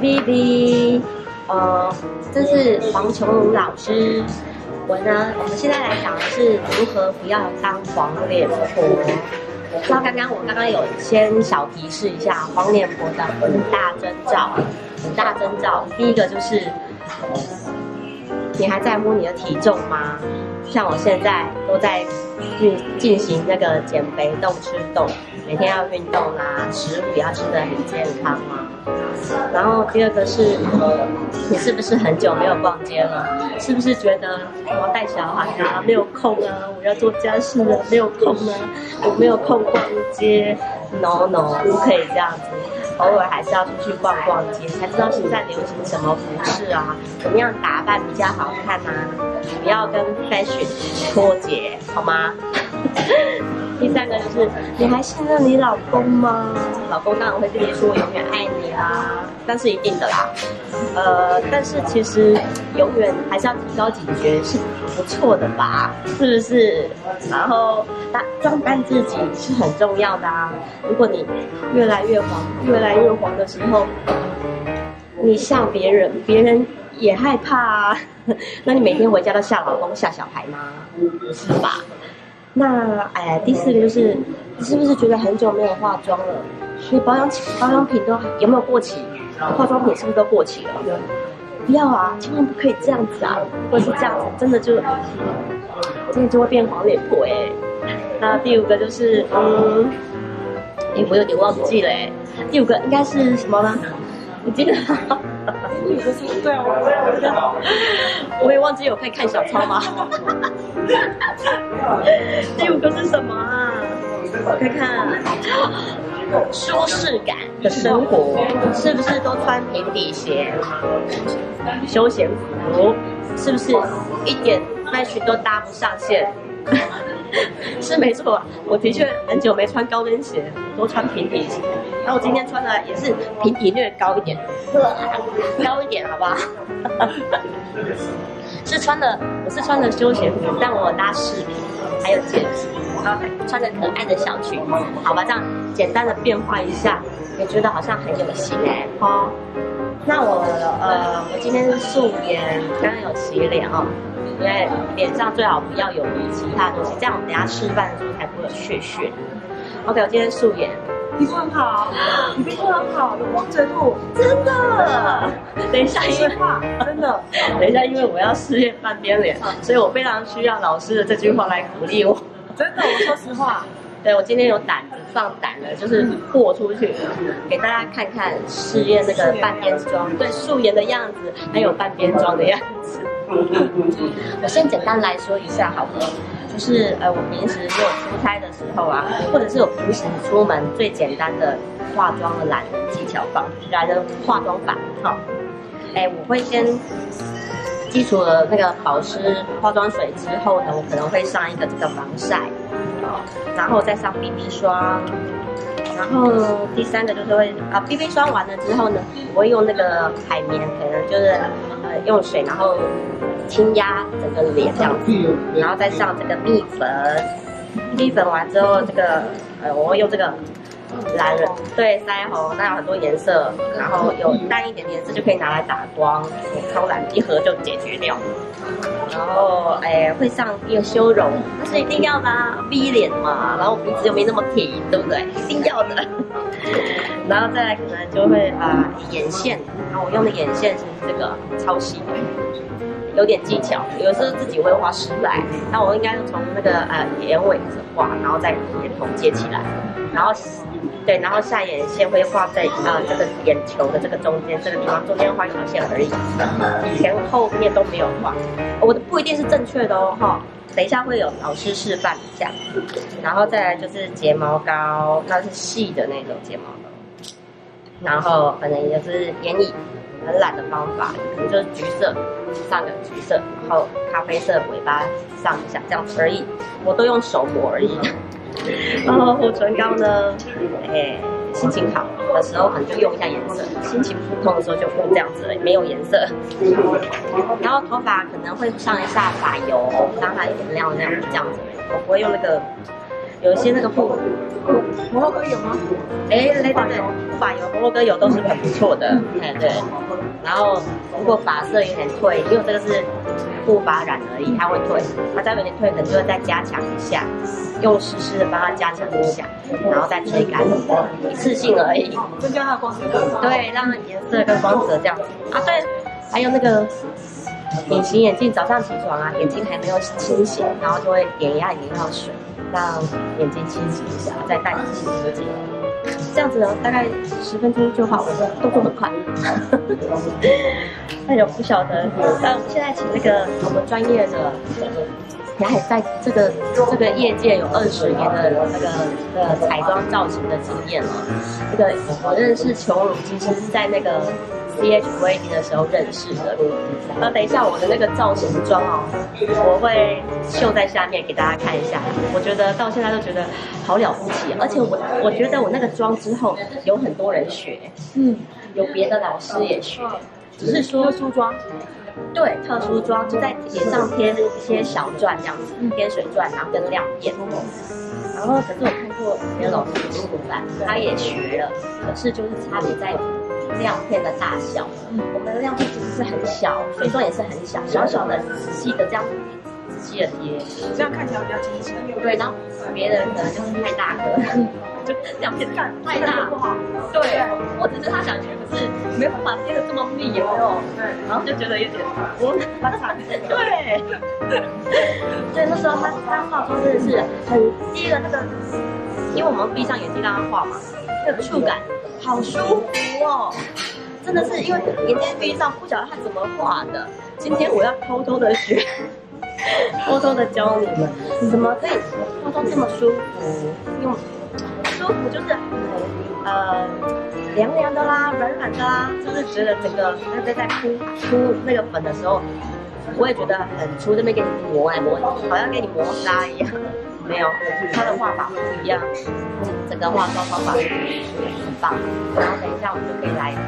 BB， 这是黄琼如老师。我们现在来讲的是如何不要当黄脸婆。那我刚刚有先小提示一下黄脸婆的5大征兆。5大征兆，第一个就是你还在乎你的体重吗？像我现在都在进行那个减肥动吃动，每天要运动啦，食物也要吃得很健康啊。然后第二个是，你是不是很久没有逛街了？是不是觉得我要带小孩啊，没有空啊，我要做家事啊，没有空啊，我没有空逛街。No， 不可以这样子。偶尔还是要出去逛逛街，才知道现在流行什么服饰啊，怎么样打扮比较好看啊，不要跟 fashion 脱节，好吗？第三个就是，你还信任你老公吗？老公当然会跟你说永远爱你啦，但是一定的啦。但是其实永远还是要提高警觉，是不错的吧？是不是？然后装扮自己是很重要的啊。如果你越来越黄的时候，你像别人也害怕啊。那你每天回家都吓老公吓小孩吗？是吧？那第四个就是，你是不是觉得很久没有化妆了？你保养品都有没有过期？化妆品是不是都过期了？不要啊，千万不可以这样子啊！或者是这样子，真的就会变黄脸婆哎。那第五个就是，我有点忘记了哎。第五个应该是什么呢？你记得吗？第五个是对啊，我也忘记，我可以看小抄吗？第五个是什么啊？我看看，舒适感的生活，是不是都穿平底鞋、休闲服？是不是一点fashion都搭不上线？是没错，我的确很久没穿高跟鞋，都穿平底鞋。然后我今天穿的也是平底略高一点，高一点好不好？我是穿的休闲服，但我有搭饰品，还有戒指，然后还穿着可爱的小裙子，好吧？这样简单的变化一下，也觉得好像很有型哎，哈。那我今天是素颜，刚刚有洗脸哦。因为脸上最好不要有其他东西，这样我们等一下示范的时候才不会有屑屑。OK， 我今天素颜，皮肤很好，你皮肤很好，有光泽度，真的。等一下，真的，等一下，因为我要试验半边脸，所以我非常需要老师的这句话来鼓励我。真的，我说实话。对，我今天有胆子放胆了，就是豁出去，给大家看看试验那个半边妆，对素颜的样子，还有半边妆的样子。我先简单来说一下好了，就是我平时如果出差的时候啊，或者是我平时出门最简单的化妆的懒人技巧法，懒人化妆法，好，我会先基础的那个保湿化妆水之后呢，我可能会上一个这个防晒。然后再上 BB 霜，然后第三个就是会BB 霜完了之后呢，我会用那个海绵，可能就是用水然后轻压整个脸这样子，然后再上这个蜜粉，蜜粉完之后这个我会用这个蓝人对腮红，那有很多颜色，然后有淡一点的颜色就可以拿来打光，超蓝一盒就解决掉。然后会上一个修容，那是一定要的啊 ，V 脸嘛，然后鼻子又没那么挺，对不对？一定要的。然后再来可能就会眼线，然后我用的眼线是这个超细的，有点技巧，有时候自己会画失败，那我应该是从那个眼尾开始画，然后再眼头接起来，然后对，然后下眼线会画在这个眼球的这个中间这个地方，中间画一条线而已，前后面都没有画。我的不一定是正确的哦，哈。等一下会有老师示范一下，然后再来就是睫毛膏，那是细的那种睫毛膏，然后可能也就是眼影，很懒的方法，可能就是橘色上个橘色，然后咖啡色尾巴上一下这样子而已，我都用手抹而已。然后护唇膏呢，心情好的时候可能就用一下颜色，心情不通的时候就用这样子而已，没有颜色。然后头发可能会上一下发油，让它一点亮亮这样子。我不会用那个有一些那个护摩洛哥有吗？ 对，护发油、摩洛哥油都是很不错的，对。然后如果发色有点退，因为这个是护发染而已，它会退，它再有点退，可能就会再加强一下，用湿湿的帮它加强一下，然后再吹干，一次性而已， 增加它的光泽感。 对，让它颜色跟光泽这样子啊。对，还有那个隐形眼镜，早上起床啊，眼睛还没有清醒，然后就会点一下眼药水，让眼睛清醒一下，再戴隐形眼镜。这样子呢，大概10分钟就好了，动作很快。那有不晓得，我们现在请那个我们专业的，也还在这个业界有20年的那个彩妆造型的经验了。这个我认识琼如，其实是在那个 CH Wedding 的时候认识的。然后等一下我的那个造型妆哦，我会秀在下面给大家看一下。我觉得到现在都觉得好了不起，而且我觉得我那个妆之后有很多人学，有别的老师也学，只是说特殊妆， 对，特殊妆就在脸上贴一些小钻这样子，贴水钻，然后跟亮片。然后可是我看过别的老师示范，他也学了，可是就是差别在亮片的大小。我们的亮片其实是很小，水钻也是很小，小小的、仔细的这样仔细的贴， 这样看起来比较精致。 对，然后别人可能就是太大颗，就亮片太大不好。 对，或者是他想学，可是没办法贴的这么密，有没有？ 对， 然后就觉得有点拉长。对，所以那时候他化妆真的是很第一个那个，因为我们闭上眼睛让他画嘛，那个触感好舒服哦。真的是因为眼睛闭上，不晓得他怎么画的。今天我要偷偷的学，偷偷的教你们，怎么可以化妆这么舒服？用舒服就是凉凉的啦，软软的啦，就是觉得整个在铺那个粉的时候，我也觉得很粗，这边给你磨来磨去，好像给你磨砂一样。没有，它的画法不一样，整个化妆方法很棒。然后等一下我们就可以来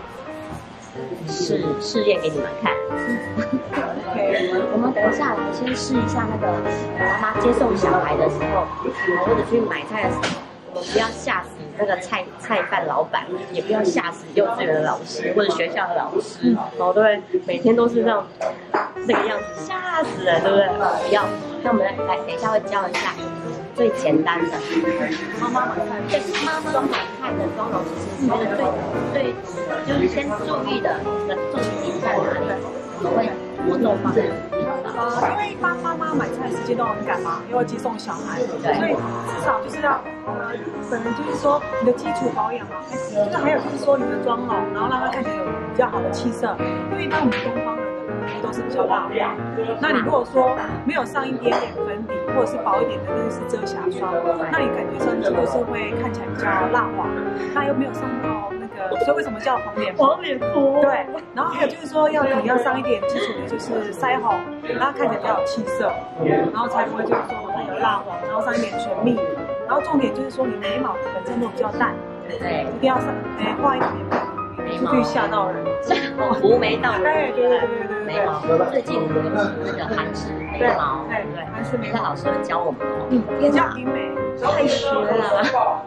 试验给你们看。我们等一下来先试一下那个妈妈接送小孩的时候，或者去买菜的时候，我们不要吓死那个菜贩老板，也不要吓死幼稚园的老师或者学校的老师，对不对？每天都是这样那个样子，吓死人，对不对？不要。那我们来等一下会教一下最简单的妈妈买菜，对，妈妈买菜的妆容，其实觉得最就是先注意的重点在哪里？我们会着重放在因为一般妈妈买菜时间都很赶嘛，又要接送小孩，所以至少就是要可能就是说你的基础保养嘛，就是还有就是说你的妆容，然后让它看起来有比较好的气色。因为一般我们东方人的皮肤都是比较蜡黄，那你如果说没有上一点点粉底，或者是薄一点的那个是遮瑕霜，那你感觉上去就是会看起来比较蜡黄，那又没有上到那个，所以为什么叫黄脸婆？ 黄脸婆。对， 然后还有就是说你要上一点基础的就是腮红，让它看起来比较有气色，然后才不会就是说它有蜡黄，然后上一点唇蜜，然后重点就是说你眉毛本身都比较淡， 对， 一定要画一点眉毛，去吓到人， 无眉道人。 对， 眉毛最近流行那个韩式眉毛，对， 韩式眉毛， 老师会教我们哦， 比较平美， 太学了。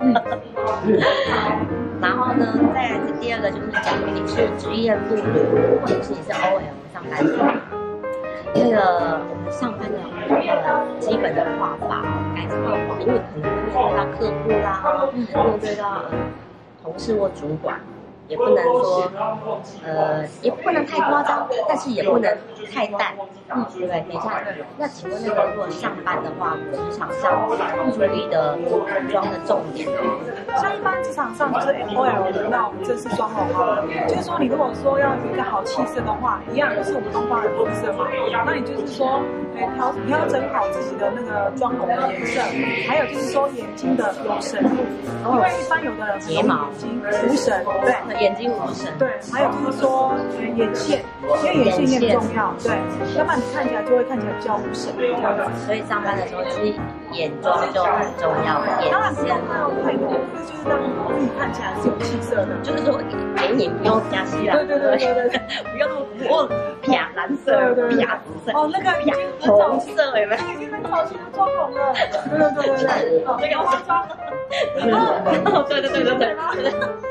然后呢，再来第二个就是，假如你是职业妇女，或者是你是 OL 上班族，那个我们上班的基本的画法该怎么画？因为可能会面对到客户啦，面对到同事或主管。也不能说，也不能太夸张，但是也不能太淡，对不对？等一下，那请问那个如果上班的话，职场上注意的妆的重点， 像一般职场上就是 OL 的那种正式妆容好了，就是说你如果说要有一个好气色的话，一样就是我们东方人肤色嘛，那你就是说，调整好自己的那个妆容的颜色，还有就是说眼睛的有神度，因为一般有的人睫毛眼睛无神，对。 眼睛无神， 对，还有就是说眼线，因为眼线也很重要，对，要不然你看起来就会看起来比较无神。 所以上班的时候其实眼妆就很重要， 当然不用到太多，就是让自己看起来是有气色的， 就是说眼影不用加希啦， 对， 不用那么啪蓝色，啪紫色， 哦，那个已经很红色，有没有？ 那个已经很早期的妆容了。对， 这个化妆。对。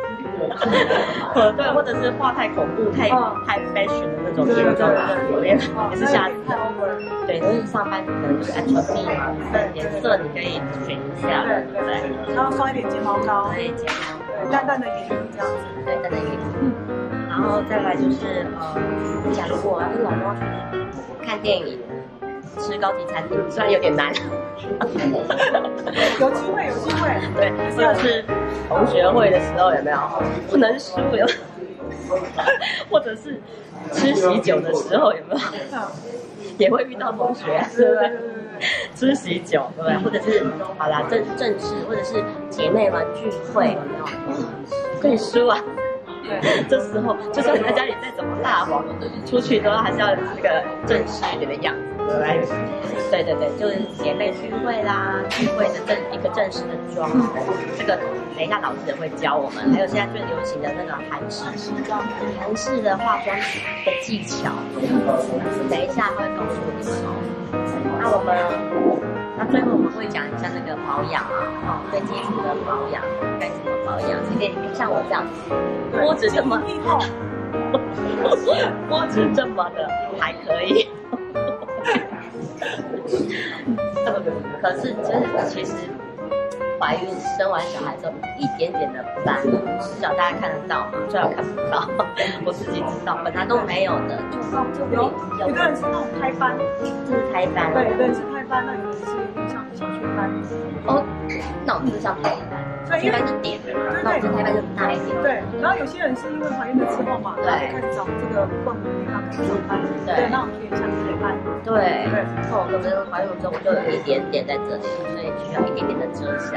对，或者是画太恐怖、太 fashion 的那种眼妆啊，也是下次。对，因为上班可能就是安全蜜嘛，颜色你可以选一下，对。 然后刷一点睫毛膏， 对，睫毛， 对，淡淡的眼影这样子， 对，淡淡眼影。然后再来就是假如我要跟老公去看电影、吃高级餐厅，虽然有点难。 有机会，有机会。 对，或者是同学会的时候有没有不能输有？或者是吃喜酒的时候有没有？也会遇到同学，对不对？吃喜酒，对不对？或者是好啦，正式或者是姐妹们聚会，有没有？不可以输啊！这时候就算你在家里再怎么大方，出去都还是要那个正式一点的样子。对，就是姐妹聚会啦，聚会的一个正式的妆，这个等一下老师也会教我们。还有现在最流行的那个韩式的化妆的技巧，等一下会告诉你们。那最后我们会讲一下那个保养啊，最基础的保养该怎么保养。你可以像我这样子，波子这么厚，波子这么的还可以。可是其实怀孕生完小孩之后一点点的斑，至少大家看得到嘛，虽然看不到，我自己知道，本来都没有的， 有的人是那种胎斑， 这是胎斑， 对，有的人是胎斑，那有的是有点像小雀斑。 哦，那我们是像胎斑。胎斑是点的，那我这胎斑就大一点。 对，然后有些人是因为怀孕了之后嘛，然后就开始长这个冠骨地方开始长斑，对，那我们可以像雀斑。对， 那我可能怀孕之后就有一点点在这里，所以需要一点点的遮瑕。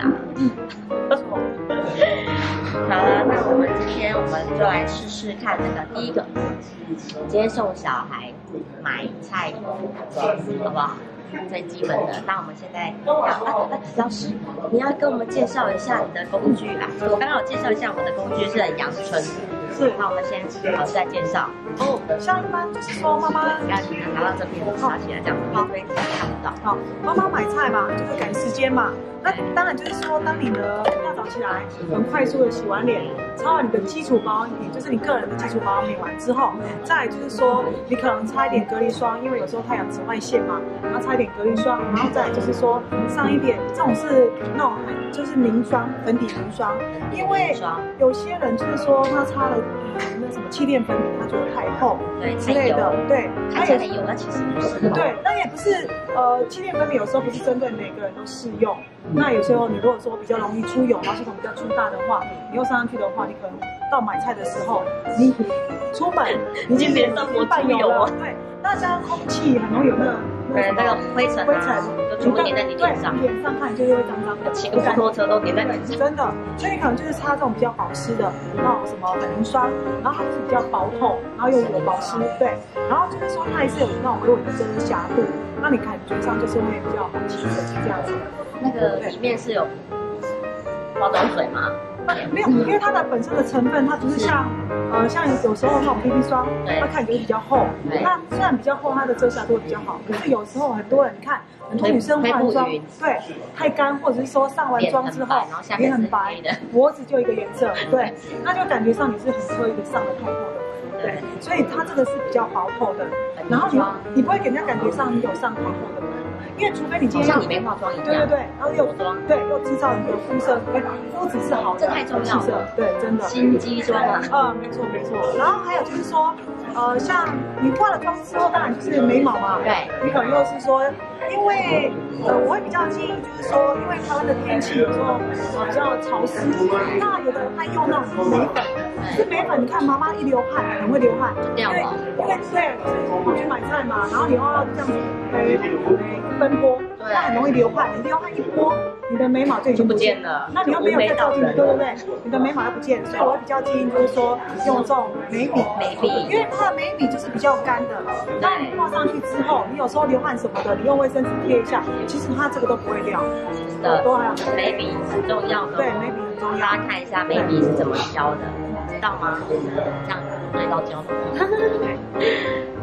好了，那我们今天就来试试看那个第一个，今天送小孩买菜妆，好不好？最基本的，那我们现在老师，你要跟我们介绍一下你的工具啊！我刚刚有介绍一下我的工具是很阳春，是。那我们先老师来介绍。 哦，像一般就是说妈妈要拿到这边，拿起来这样，好，所以看不到。 好，妈妈买菜嘛，就是赶时间嘛。那当然就是说，当你呢要早起来，很快速的洗完脸，擦完你的基础保养品，就是你个人的基础保养品完之后，再来就是说你可能擦一点隔离霜，因为有时候太阳紫外线嘛，然后擦一点隔离霜，然后再来就是说上一点，这种是那种就是凝霜，粉底凝霜，因为有些人就是说他擦了那什么气垫粉底，他觉得太厚，对之类的，对， 看起来很油，那其实不是， 对，那也不是气垫粉底有时候不是针对每个人都适用。那有时候你如果说比较容易出油，然后系统比较粗大的话，你又上上去的话，你可能到买菜的时候，你出门你已经脸上抹半油了，对，那加上空气很容易有那个灰尘就全部粘在你脸上， 脸上看就是会脏脏的， 骑个摩托车都粘在脸上， 真的，所以你可能就是擦这种比较保湿的那种什么粉凝霜，然后它就是比较薄透，然后又有保湿，对，然后就是说它也是有那种微微的遮瑕度，那你感觉上就是会比较好提神这样子。 那个里面是有化妆水吗？ 没有，因为它的本身的成分，它不是像有时候那种 BB 霜，它看起来比较厚。那虽然比较厚，它的遮瑕度会比较好，可是有时候很多人你看，很多女生化妆，对，太干，或者是说上完妆之后脸很白，脖子就一个颜色，对，那就感觉上你是很刻意的上了太厚的，对，所以它这个是比较薄透的，然后你不会给人家感觉上你有上太厚的。因为除非你今天像你没化妆一样， 对，然后又制造你的肤色，肤质是好的， 这太重要了， 对，真的。 心机妆啊， 没错。然后还有就是说，像你化了妆之后，当然就是眉毛嘛，对，你可能又是说，因为我会比较建议，就是说，因为台湾的天气有时候比较潮湿，那有的人他用那种眉粉，可是眉粉你看妈妈一流汗，很会流汗， 掉了， 因为对，我去买菜嘛，然后你又要这样子奔波，那很容易流汗，你流汗一拨，你的眉毛就已经不见了，那你又没有再照镜子，对，你的眉毛又不见，所以我会比较建议就是说用这种眉笔，因为它的眉笔就是比较干的，那你画上去之后，你有时候流汗什么的，你用卫生纸贴一下，其实它这个都不会掉。 眉笔很重要的， 对，眉笔很重要。 大家看一下眉笔是怎么削的，知道吗？这样对到胶。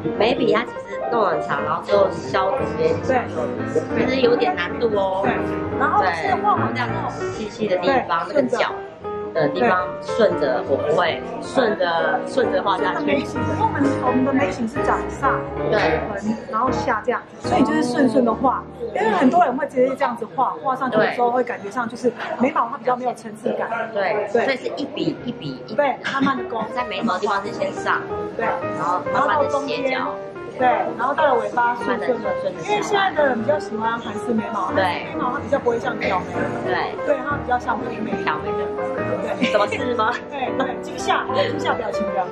眉笔它其实弄很长，然后最后消这边， 对， 其实有点难度哦。 对，然后就是画完这样子细细的地方，那个顺着角的地方顺着，我不会顺着画下去。 眉形，因为我们的眉形是长上， 对， 横，然后下这样，所以就是顺顺的画。因为很多人会直接这样子画上去的时候，会感觉上就是眉毛它比较没有层次感。 对， 对， 所以是一笔一笔， 对，慢慢的勾， 在眉毛的地方是先上， 对， 然后慢慢的斜角。 对，然后到了尾巴顺顺的，因为现在的人比较喜欢韩式眉毛， 对， 眉毛它比较不会像挑眉，对，它比较像微眉挑眉的， 对， 什么事吗？ 对对，惊吓表情的，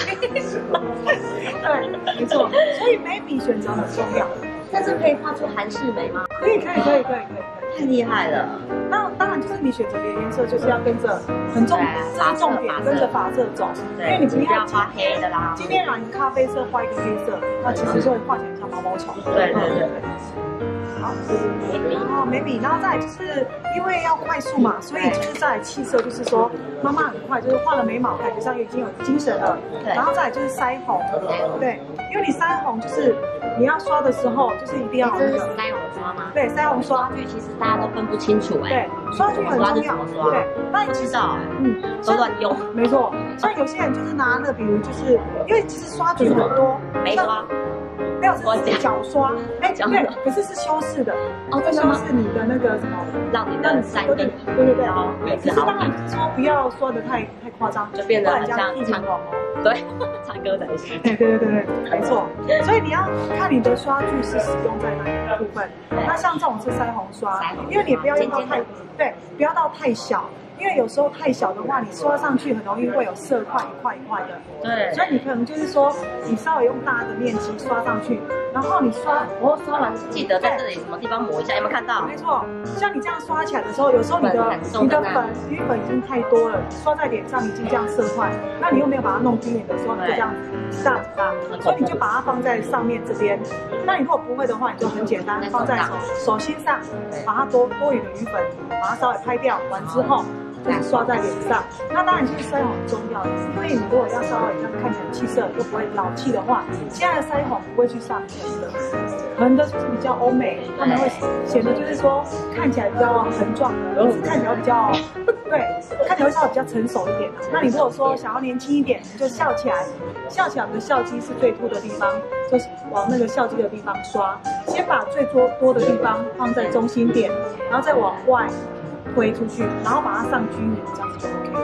对，没错，所以眉笔选择很重要。 但是可以画出韩式眉吗？ 可以， 太厉害了。 那当然就是你选择的颜色就是要跟着很重，这是重点，跟着发色走，因为你不要画黑的啦。 今天染咖啡色画一个黑色，那其实就会画起来像毛毛虫。 对。 好，眉笔，然后再来就是因为要快速嘛，所以就是再来气色，就是说妈妈很快就是画了眉毛，感觉上已经有精神了。对。然后再来就是腮红，对，因为你腮红就是你要刷的时候，就是一定要这是腮红刷吗？ 对，腮红刷具其实大家都分不清楚哎。 对，刷具很重要。对，那你知道，都乱用。 没错，像有些人就是拿那，比如就是因为其实刷具很多， 眉刷。 没有，是角刷，对，可是修饰的，这修饰你的那个什么， 让你的腮对， 可是当然说不要刷的太夸张， 就变得很像唱歌，对，唱歌才是， 对，没错，所以你要看你的刷具是使用在哪个部分，那像这种是腮红刷，因为你不要用到不要到太小。因为有时候太小的话，你刷上去很容易会有色块一块一块的。 对， 所以你可能就是说，你稍微用大的面积刷上去，然后你刷完记得在这里什么地方抹一下，有没有看到？ 没错，像你这样刷起来的时候，有时候你的余粉已经太多了，刷在脸上已经这样色块，那你又没有把它弄均匀的时候，你就这样几大，所以你就把它放在上面这边。那你如果不会的话，你就很简单，放在手心上，把它多余的余粉把它稍微拍掉，完之后。就是刷在脸上，那当然就是腮红很重要的，因为你如果要稍微这样看起来气色又不会老气的话，现在的腮红不会去上横的，横的就是比较欧美，他们会显得就是说看起来比较横壮的，看起来比较看起来会稍微比较成熟一点。那你如果说想要年轻一点，你就笑起来，我们的笑肌是最凸的地方，就是往那个笑肌的地方刷，先把最多的地方放在中心点，然后再往外。推出去，然后把它上均匀，这样子就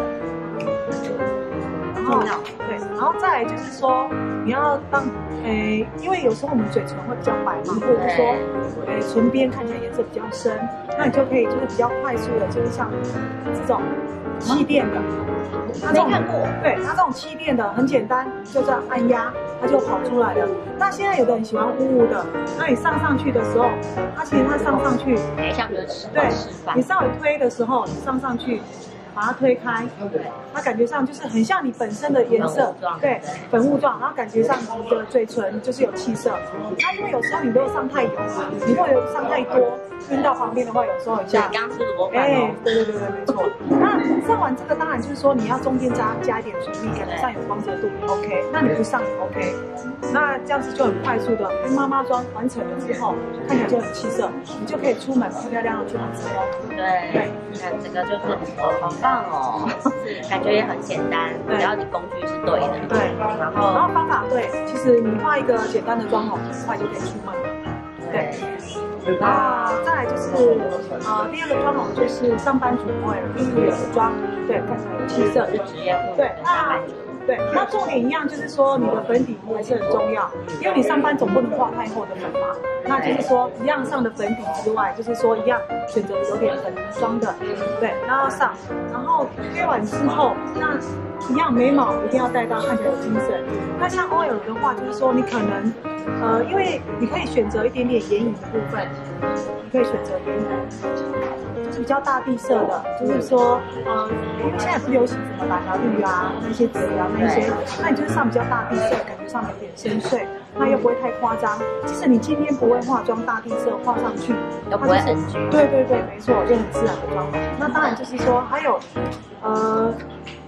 OK 了。然后再来就是说，你要因为有时候我们嘴唇会比较白嘛，或者是说，唇边看起来颜色比较深，那你就可以就是比较快速的，就是像这种气垫的，没看过。对，它这种气垫的很简单，就这样按压，它就跑出来了。那现在有的人喜欢雾的，那你上去的时候，它其实它上去， 像个示范。 你稍微推的时候，你上去，把它推开，它感觉上就是很像你本身的颜色，对，粉雾状，然后感觉上你的嘴唇就是有气色。那因为有时候你如果上太油嘛，你如果有上太多，晕到旁边的话，有时候很像。 刚吃萝卜对，没错。那上完这个当然就是说你要中间加一点唇蜜，感觉上有光泽度 OK， 那你不上也 OK。那这样子就很快速的跟妈妈妆完成了之后，看起来就很气色，你就可以出门漂亮的出门吃哦。 对，你看这个就是好棒哦，感觉也很简单，只要你工具是对的。 对，然后方法对，其实你画一个简单的妆容，很快就可以出门了。对。那再来就是第二个妆容就是上班族会有的妆，对，看起来有气色， 是职业妇女。 对，那重点一样，就是说你的粉底还是很重要，因为你上班总不能画太厚的粉嘛。那就是说一样上的粉底之外，就是说一样选择有点粉霜的，对，然后上，然后推完之后，那一样眉毛一定要带到，看起来有精神。那像 oil 的话，就是说你可能因为你可以选择一点点眼影的部分，你可以选择眼影，就是比较大地色的，就是说因为现在不流行什么蓝啊、绿啊那些紫啊那些，那你就是上比较大地色，感觉上有点深邃，那又不会太夸张。即使你今天不会化妆，大地色画上去， 又不会 NG。 对，没错，就很自然的妆容。那当然就是说还有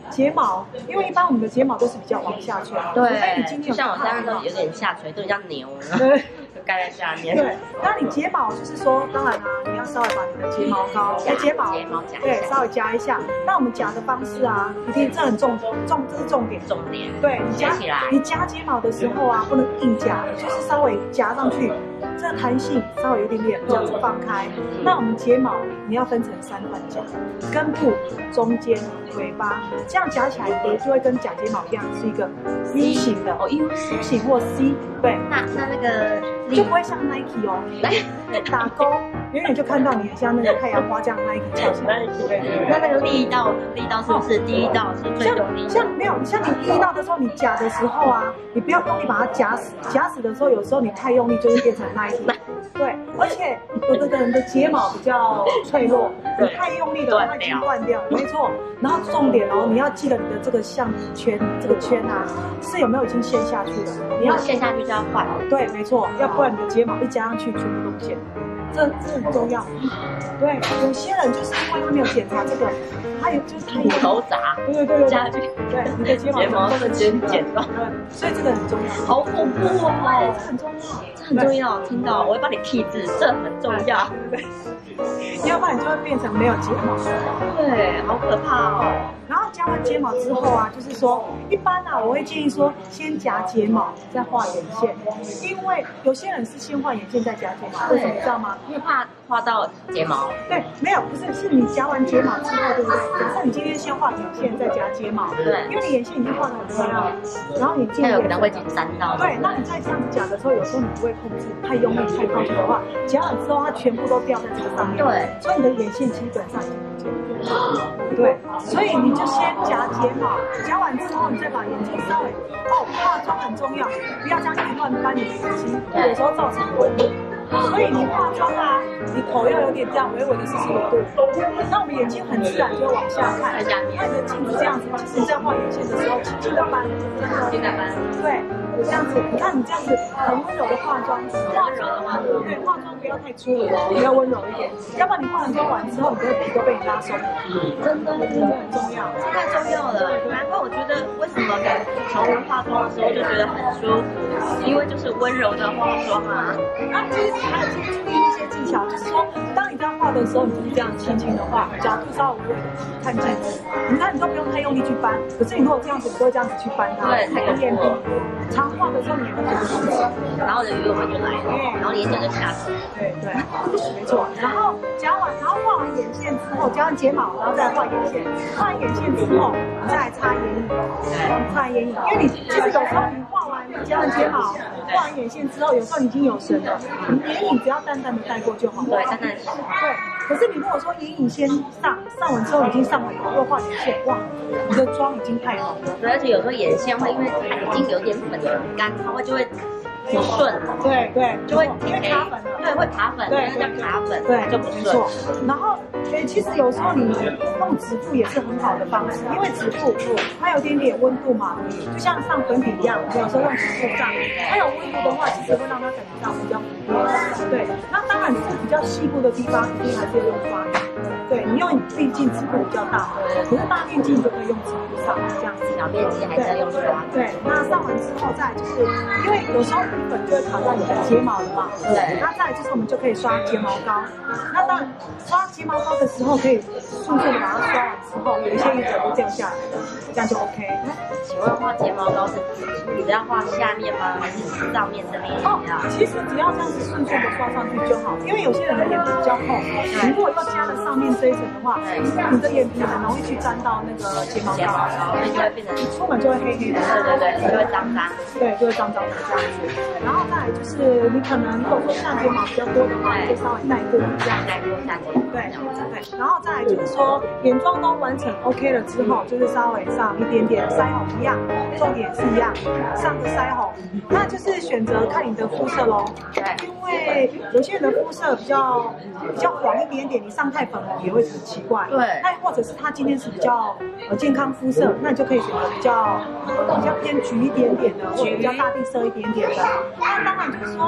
睫毛，因为一般我们的睫毛都是比较往下垂， 对，就像我现在都有点下垂，都像牛， 对， 就盖在下面。 对，那你睫毛就是说，当然啦，你要稍微把你的睫毛膏，睫毛夹， 对，稍微夹一下。那我们夹的方式啊，一定这很这是重点。对，你夹起来，你夹睫毛的时候啊，不能硬夹，就是稍微夹上去。这个弹性稍微有点这样子放开。那我们睫毛你要分成3段夹，根部、中间、尾巴，这样夹起来也就会跟假睫毛一样，是一个 U 型的 ，U 型或 C。对， 那个就不会像 Nike 哦，打勾，远远就看到你像那个太阳花这样 Nike 翘起来。 那个力道是不是第一道是最用力？ 像没有，像你第一道的时候，你夹的时候啊，你不要用力把它夹死，夹死的时候，有时候你太用力就会变成 Nike。对，而且有的人的睫毛比较脆弱，你太用力的话，它已经断掉了，没错。然后重点哦，你要记得你的这个橡皮圈，这个圈啊，是有没有已经陷下去了？ 你要陷下去就要换。 对，没错，要不然你的睫毛一加上去，全部都不见了。这很重要。对，有些人就是因为他没有检查这个，他有就是他骨头杂， 对， 加下去， 对，你的睫毛瞬间剪断，所以这个很重要。 好恐怖哦！ 这很重要， 这很重要。听到我会帮你剔字，这很重要。 对，要不然你就会变成没有睫毛。 对，好可怕哦。 然后夹完睫毛之后啊，就是说，一般啊，我会建议说，先夹睫毛，再画眼线，因为有些人是先画眼线再夹睫毛，为什么你知道吗？ 因为怕画到睫毛。 对，没有，不是，是你夹完睫毛之后，对不对？假设你今天先画眼线再夹睫毛， 对， 因为你眼线已经画得很漂亮了，然后你镜有可能会沾到。 对，那你再这样子夹的时候，有时候你不会控制，太用力太靠近的话，夹完之后它全部都掉在这个上面， 对， 所以你的眼线基本上已经不见了。对，所以你就先夹睫毛，夹完之后你再把眼睛稍微化妆很重要，不要这样一乱翻你的眼睛，有时候造成纹路。所以你化妆啊，你头要有点这样微微的45度，那我们眼睛很自然就会往下看。看你的镜子这样子，其实你在画眼线的时候，轻轻的翻，对，这样子，你看你这样子很温柔的化妆， 温柔的化妆， 对，化妆不要太粗鲁，比较温柔一点，要不然你化完妆完之后，你的皮都被你拉松。 真的很重要，这太重要了。难怪我觉得为什么潮人化妆的时候就觉得很舒服，因为就是温柔的化妆啊。 那其实还有注意一些技巧，就是说，当你在画的时候，你就是这样轻轻的画，角度稍微微的看镜子。你看，你都不用太用力去翻，可是你如果这样子，你就会这样子去翻它。 对，太眼皮。 常画的时候，你也会觉得舒服， 然后你的鱼尾纹就来了，然后眼角就下去。 对，没错。然后画完眼线之后，夹完睫毛，然后再画眼线。画完眼线之后，你再来擦眼影。擦眼影，因为你其实有时候你夹完睫毛，画完眼线之后，有时候你已经有神了，你眼影只要淡淡的带过就好。 对，淡淡的。 对，可是你如果说眼影先上完之后已经上完头，又画眼线，哇，你的妆已经太好了。 对，而且有时候眼线会因为它已经有点粉很干，它就会不顺。 对， 就会因为卡粉了。 对，会卡粉，对，叫卡粉， 对， 就不顺。 然后，其实有时候你弄指腹也是很好的方式，因为指腹它有点温度嘛，就像上粉饼一样，有时候用指腹上，它有温度的话，其实会让它感觉到比较服帖。对，那当然是比较细部的地方，一定还是要用刷子。对，你用毕竟指腹比较大，可是大面积你就可以用指腹上这样子。 小面积还是要用刷。 对，那上完之后再就是因为有时候粉就会卡在你的睫毛了嘛。对，那再来就是我们就可以刷睫毛膏。那当然刷睫毛膏的时候可以顺顺的把它刷完之后，有一些油都掉下来了，这样就 OK。 请问画睫毛膏是只要画下面吗？还是上面这边也要？ 其实只要这样子顺顺的刷上去就好，因为有些人的眼皮比较厚，你如果要加了上面这一层的话，你的眼皮很容易去沾到那个睫毛膏， 所以就会变成出门就会黑黑的。 对，就会脏脏。 对，就会脏脏的这样子。然后再来就是你可能如果说下睫毛比较多的话，就稍微带过这样带过下睫毛。 对。然后再来就是说眼妆都完成 OK 了之后，就是稍微上一点点腮红一样，重点是一样，上个腮红，那就是选择看你的肤色咯。对。因为有些人的肤色比较黄一点点，你上太粉红也会很奇怪。对。那或者是他今天是比较健康肤色，那你就可以选择比较偏橘一点点的，或者比较大地色一点点的。那当然就是说，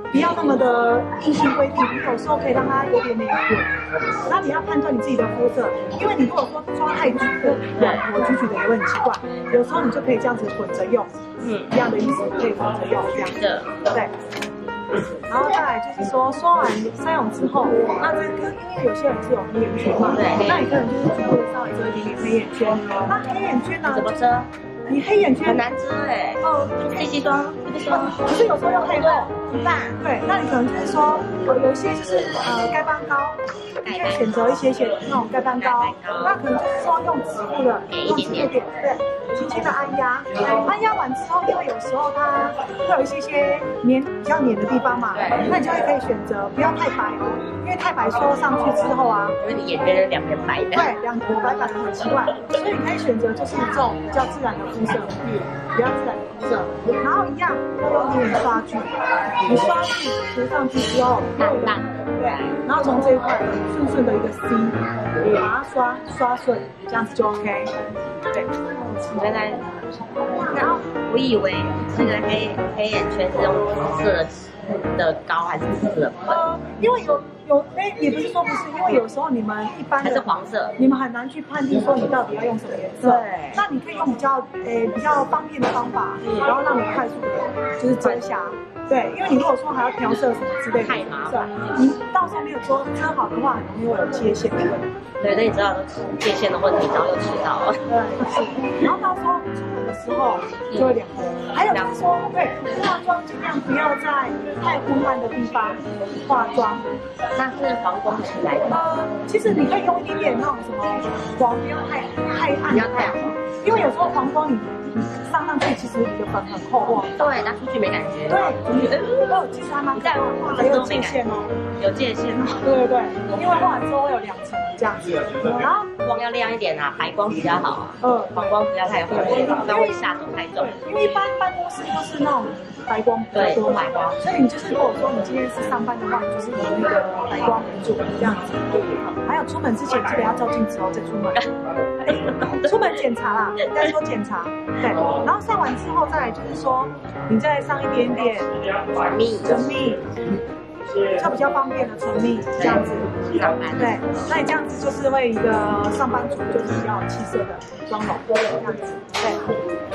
不要那么的硬性规定，你有时候可以让它有点点滚。然后你要判断你自己的肤色，因为你如果说抓太紧，我举的也会很奇怪，有时候你就可以这样子混着用，一样的意思，可以混着用这样子，对。然后再来就是说，刷完腮红之后，那这个因为有些人是有黑眼圈嘛，那你可能就是局部的稍微遮一点点黑眼圈。那黑眼圈呢？ 怎么遮？ 你黑眼圈很难遮哎。哦，CC 霜， 可是有时候又太厚， 怎么办？ 对，那你可能就是说，有一些就是丐帮膏，你可以选择一些那种丐帮膏，那可能就是说用指腹的，用指腹点，对，轻轻的按压，按压完之后，因为有时候它会有一些比较黏的地方嘛，那你就会可以选择不要太白哦，因为太白搓上去之后啊， 因为你眼圈两边白的， 对，两边白白的很奇怪，所以你可以选择就是这种比较自然的肤色，比较自然的肤色，然后一样要用一点刷具，你刷具涂上去之后， 淡淡， 对，然后从这一块顺顺的一个 C， 把它刷顺，这样子就 OK， 对。 原来，然后我以为那个黑眼圈是用紫色的膏还是紫色的粉？ 因为也不是说不是，因为有时候你们一般的还是黄色， 你们很难去判定说你到底要用什么颜色。 对， 那你可以用比较方便的方法，然后让你快速的就是遮瑕。对，因为你如果说还要调色什么之类的， 太麻烦。 你到时候没有遮好的话，很容易会有界限的问题。 对，那你知道界限的问题，然后又迟到了。 对，是。然后到时候出门的时候就会脸红。还有就是说，对，化妆尽量不要在太昏暗的地方化妆， 那是黄光起来的。 其实你可以用一点点那种什么黄，不要太暗， 不要太黄， 因为有时候黄光你上去，其实你的粉很厚哦。 对，拿出去没感觉。 对，其实还蛮在画的有界限哦， 有界限哦。 对，因为画完之后会有2层这样子，然后光要亮一点啊，白光比较好啊。黄光不要太红，不然会下手太重。 因为一般办公室都是那种白光比较多嘛，所以你就是如果说你今天是上班的话，你就是以那个白光为主这样子。还有出门之前记得要照镜子哦，再出门。出门检查啦，应该说检查，对。然后上完之后再来就是说，你再上一点点唇蜜，就比较方便的唇蜜这样子。对，那你这样子就是为一个上班族就是比较有气色的妆容这样子，对。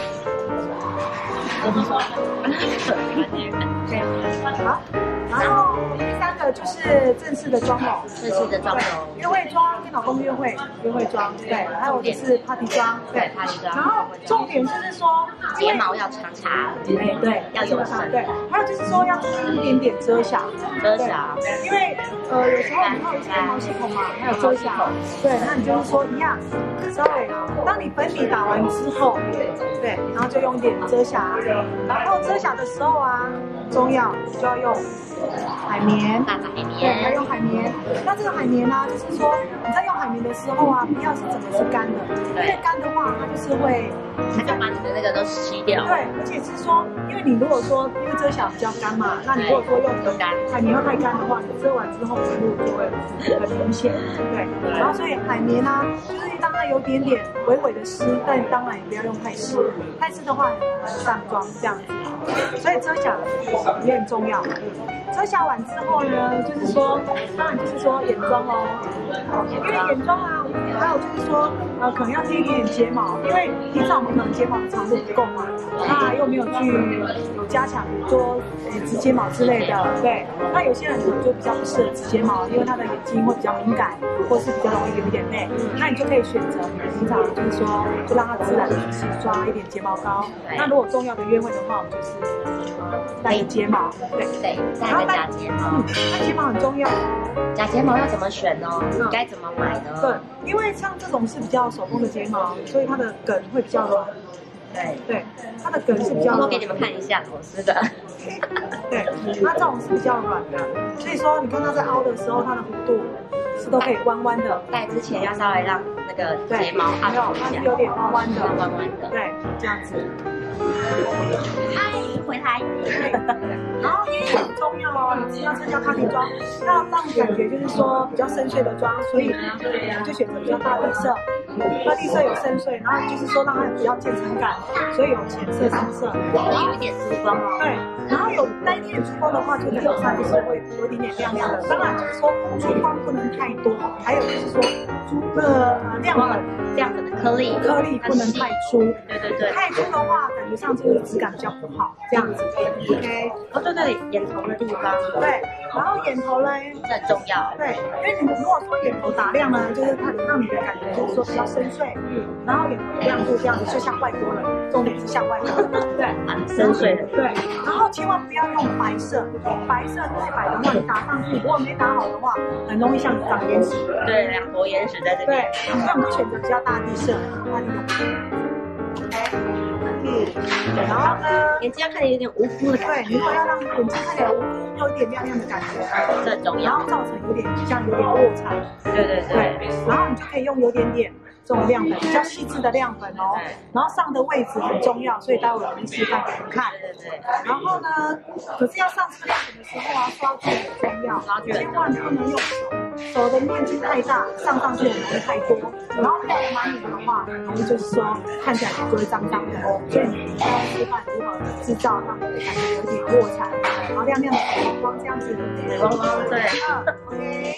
好，然后第3个就是正式的妆容，约会妆跟老公约会妆，对，还有就是party妆，对，然后重点就是说睫毛要长长， 对， 要有神， 对，还有就是说要一点点遮瑕，因为有时候你会有一些毛细孔嘛，还有遮瑕，对，那你就是说一样，稍微当你粉底打完之后，对，然后就用一点遮瑕，然后遮瑕的时候啊，重要就要用海绵，对，要用海绵。那这个海绵呢，就是说你在用海绵的时候啊，不要是整个是干的，因为干的话它就是会， 它就把你的那个都吸掉。 对，而且是说，因为你如果说因为遮瑕比较干嘛，那你如果说用海绵要太干的话，你遮完之后纹路就会很明显，对。然后所以海绵啊，就是让它有点点微微的湿，但当然也不要用太湿，太湿的话很难上妆这样子。所以遮瑕也很重要。遮瑕完之后呢，就是说，当然就是说眼妆哦，因为眼妆啊，还有就是说，可能要贴一点点睫毛，因为平常我们可能睫毛的长度不够嘛，那又没有去有加强做植睫毛之类的，对。那有些人可能就比较不适合植睫毛，因为他的眼睛会比较敏感，或是比较容易流眼泪，那你就可以选择平常就是说，就让它自然的去刷一点睫毛膏。那如果重要的约会的话，我们就是戴睫毛，对， 然后假睫毛， 戴睫毛很重要哦。 假睫毛要怎么选呢？该怎么买呢？ 对，因为像这种是比较手工的睫毛，所以它的梗会比较软。对，它的梗是比较软。 我给你们看一下螺丝的。 对，那这种是比较软的，所以说你看它在凹的时候，它的弧度是都可以弯弯的。 戴之前要稍微让那个睫毛按一下， 它是有点弯弯的， 弯弯的。 对，这样子。 嗨，回来。 然后因为也很重要哦，你要参加 party 妆，要让感觉就是说比较深邃的妆，所以呢，就选择比较大地色。大地色有深邃，然后就是说让它比较渐层感，所以有浅色、深色， 然后有一点珠光哦。 对，然后有带一点点珠光的话，就感觉上就是会有一点点亮亮的。当然就是说珠光不能太多，还有就是说亮粉的颗粒不能太粗。 对， 太粗的话，感觉上就是质感比较不好，这样子。OK。 哦，对，眼头的地方。 对，然后眼头呢， 这很重要。 对，因为你如果说眼头打亮呢，就是它让你的感觉就是说比较深邃，然后眼头的亮度这样子就像外国人，重点是像外国人，对， 深邃的。 对，然后千万不要用白色，白色太白的话，你打上去如果没打好的话，很容易像长眼屎。 对，两坨眼屎在这边。 对，所以我们就选择比较大地色，大地色。然后呢， 眼睛要看起来有点无辜的感觉。 对，如果要让眼睛看起来无辜，有一点亮亮的感觉， 这很重要。 然后造成有点卧蚕。 对。 然后你就可以用有点这种亮粉，比较细致的亮粉哦。然后上的位置很重要，所以待会我们示范给你们看。 对。 然后呢，可是要上这个亮粉的时候啊，刷具很重要，千万不能用手的面积太大，上去很容易太多。然后掉满脸的话，很容易就是说看起来就会脏脏的。所以你要示范如何制造让你感觉有点卧蚕，然后亮亮的紫光这样子。 紫光，对。 OK。